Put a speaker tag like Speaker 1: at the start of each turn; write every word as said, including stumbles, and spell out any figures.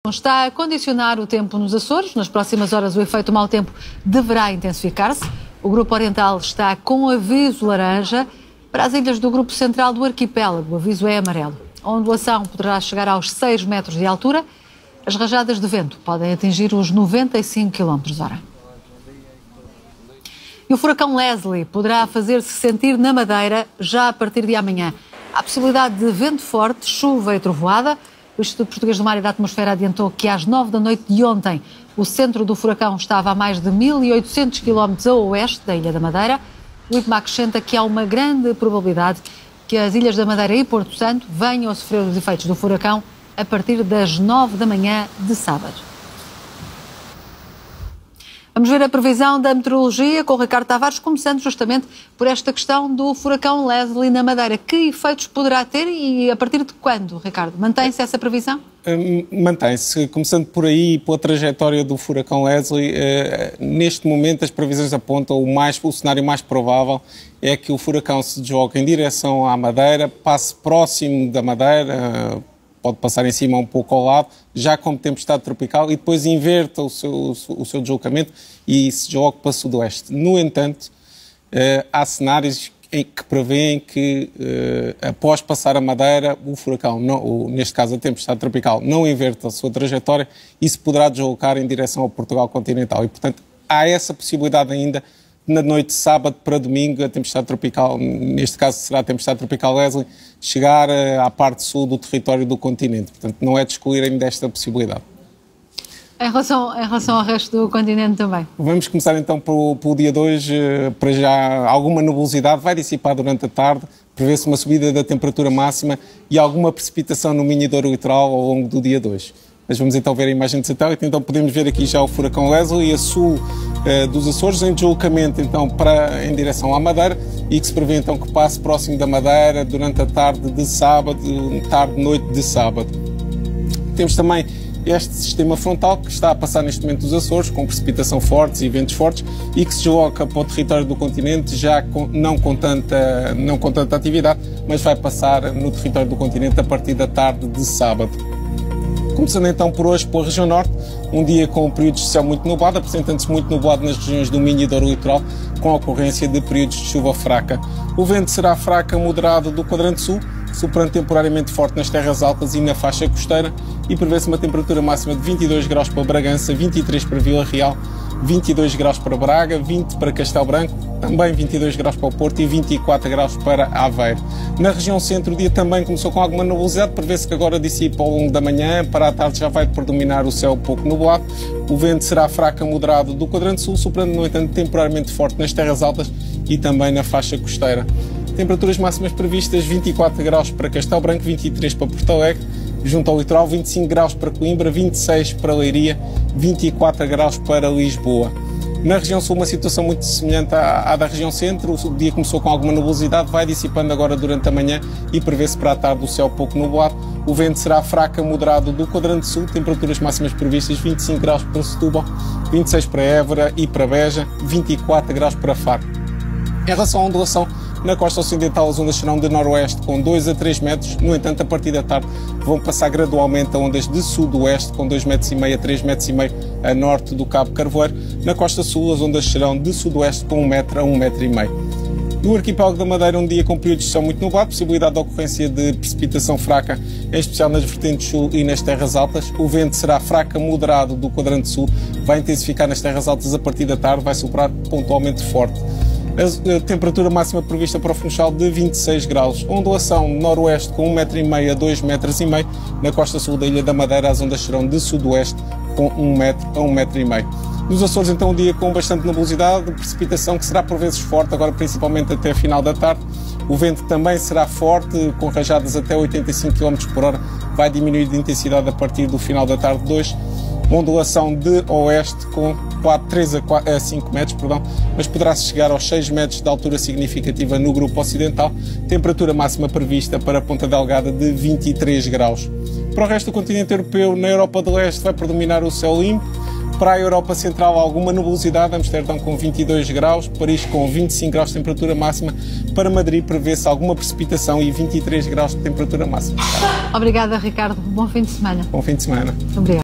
Speaker 1: Está a condicionar o tempo nos Açores. Nas próximas horas o efeito mau tempo deverá intensificar-se. O Grupo Oriental está com aviso laranja. Para as ilhas do Grupo Central do Arquipélago, o aviso é amarelo. A ondulação poderá chegar aos seis metros de altura. As rajadas de vento podem atingir os noventa e cinco quilómetros por hora. E o furacão Leslie poderá fazer-se sentir na Madeira já a partir de amanhã. Há possibilidade de vento forte, chuva e trovoada. O Instituto Português do Mar e da Atmosfera adiantou que às nove da noite de ontem o centro do furacão estava a mais de mil e oitocentos quilómetros a oeste da Ilha da Madeira. O I P M A acrescenta que há uma grande probabilidade que as Ilhas da Madeira e Porto Santo venham a sofrer os efeitos do furacão a partir das nove da manhã de sábado. Vamos ver a previsão da meteorologia com o Ricardo Tavares, começando justamente por esta questão do furacão Leslie na Madeira. Que efeitos poderá ter e a partir de quando, Ricardo? Mantém-se essa previsão?
Speaker 2: Mantém-se. Começando por aí, pela trajetória do furacão Leslie, neste momento as previsões apontam o, mais, o cenário mais provável é que o furacão se desloque em direção à Madeira, passe próximo da Madeira, pode passar em cima um pouco ao lado, já como tempestade tropical, e depois inverta o seu, o seu deslocamento e se desloque para o sudoeste. No entanto, eh, há cenários em que prevêem que, eh, após passar a Madeira, o furacão, não, o, neste caso a tempestade tropical, não inverta a sua trajetória e se poderá deslocar em direção ao Portugal continental. E, portanto, há essa possibilidade ainda. Na noite de sábado para domingo, a tempestade tropical, neste caso será a tempestade tropical Leslie, chegar à parte sul do território do continente. Portanto, não é de excluir ainda esta possibilidade.
Speaker 1: Em relação, em relação ao resto do continente também?
Speaker 2: Vamos começar então pelo, pelo dia de hoje. Para já, alguma nebulosidade vai dissipar durante a tarde, prevê-se uma subida da temperatura máxima e alguma precipitação no Minho e Douro Litoral ao longo do dia de hoje. Mas vamos então ver a imagem de satélite. Então podemos ver aqui já o furacão Leslie a sul uh, dos Açores, em deslocamento então para, em direção à Madeira, e que se prevê então que passe próximo da Madeira durante a tarde de sábado, tarde noite de sábado. Temos também este sistema frontal que está a passar neste momento dos Açores, com precipitação fortes e ventos fortes, e que se desloca para o território do continente já com, não, com tanta, não com tanta atividade, mas vai passar no território do continente a partir da tarde de sábado. Começando então por hoje pela região norte, um dia com períodos de céu muito nublado, apresentando-se muito nublado nas regiões do Minho e Douro Litoral, com a ocorrência de períodos de chuva fraca. O vento será fraco a moderado do quadrante sul, soprando temporariamente forte nas terras altas e na faixa costeira, e prevê-se uma temperatura máxima de vinte e dois graus para Bragança, vinte e três para Vila Real, vinte e dois graus para Braga, vinte para Castelo Branco, também vinte e dois graus para o Porto e vinte e quatro graus para Aveiro. Na região centro, o dia também começou com alguma nebulosidade, prevê-se que agora dissipa ao longo da manhã, para a tarde já vai predominar o céu um pouco nublado. O vento será fraco a moderado do quadrante sul, soprando, no entanto, temporariamente forte nas terras altas e também na faixa costeira. Temperaturas máximas previstas: vinte e quatro graus para Castelo Branco, vinte e três para Porto Alegre, junto ao litoral, vinte e cinco graus para Coimbra, vinte e seis para Leiria, vinte e quatro graus para Lisboa. Na região sul, uma situação muito semelhante à, à da região centro. O dia começou com alguma nebulosidade, vai dissipando agora durante a manhã e prevê-se para a tarde o céu pouco nublado. O vento será fraco a moderado do quadrante sul, temperaturas máximas previstas: vinte e cinco graus para Setúbal, vinte e seis para Évora e para Beja, vinte e quatro graus para Faro. Em relação à ondulação, na costa ocidental as ondas serão de noroeste com dois a três metros, no entanto a partir da tarde vão passar gradualmente a ondas de sudoeste com dois metros e meio a três metros e meio a norte do Cabo Carvoeiro. Na costa sul as ondas serão de sudoeste com um metro a um metro e meio. No arquipélago da Madeira, um dia com períodos de céu muito nublado, possibilidade de ocorrência de precipitação fraca, em especial nas vertentes sul e nas terras altas. O vento será fraco a moderado do quadrante sul, vai intensificar nas terras altas a partir da tarde, vai soprar pontualmente forte. A temperatura máxima prevista para o Funchal de vinte e seis graus. Ondulação noroeste com um metro e meio a dois metros e meio. Na costa sul da Ilha da Madeira as ondas serão de sudoeste com um metro a um metro e meio. Nos Açores então um dia com bastante nebulosidade, precipitação que será por vezes forte, agora principalmente até a final da tarde. O vento também será forte, com rajadas até oitenta e cinco quilómetros por hora, vai diminuir de intensidade a partir do final da tarde de hoje. Ondulação de oeste com três a cinco metros, perdão, mas poderá-se chegar aos seis metros de altura significativa no grupo ocidental. Temperatura máxima prevista para Ponta Delgada de vinte e três graus. Para o resto do continente europeu, na Europa de Leste vai predominar o céu limpo. Para a Europa Central, alguma nebulosidade, Amsterdão com vinte e dois graus, Paris com vinte e cinco graus de temperatura máxima, para Madrid prevê-se alguma precipitação e vinte e três graus de temperatura máxima.
Speaker 1: Obrigada, Ricardo. Bom fim de semana.
Speaker 2: Bom fim de semana.
Speaker 1: Obrigada.